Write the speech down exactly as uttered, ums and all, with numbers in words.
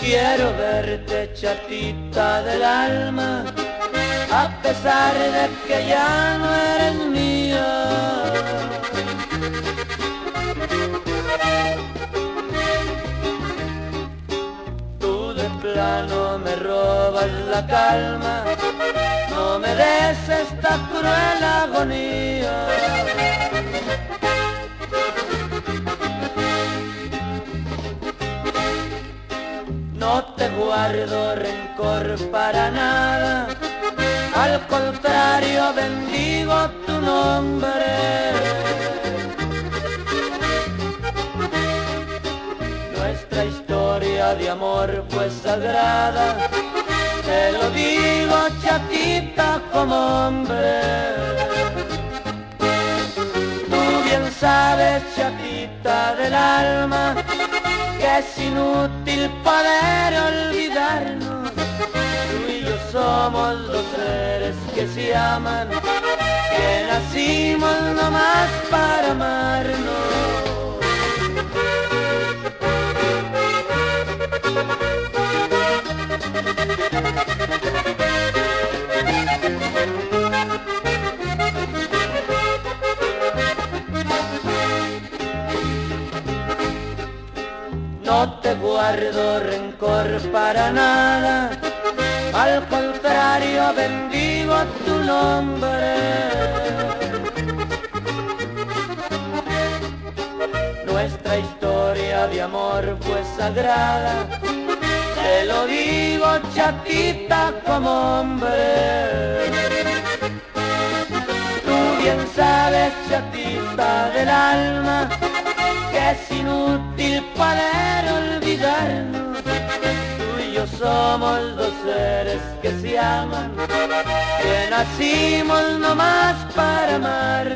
Quiero verte, chatita del alma, a pesar de que ya no eres mía. Tú de plano me robas la calma, no me des esta cruel agonía. No te guardo rencor para nada, al contrario bendigo tu nombre. Nuestra historia de amor fue sagrada, te lo digo chatita como hombre. Tú bien sabes, chatita del alma, que es inútil poder olvidarnos. Tú y yo somos dos seres que se aman, que nacimos nomás para amarnos. No te guardo rencor para nada, al contrario bendigo tu nombre. Nuestra historia de amor fue sagrada, te lo digo chatita como hombre. Tú bien sabes, chatita del alma, que es inútil poder olvidarnos. Tú y yo somos dos seres que se aman, que nacimos nomás para amar.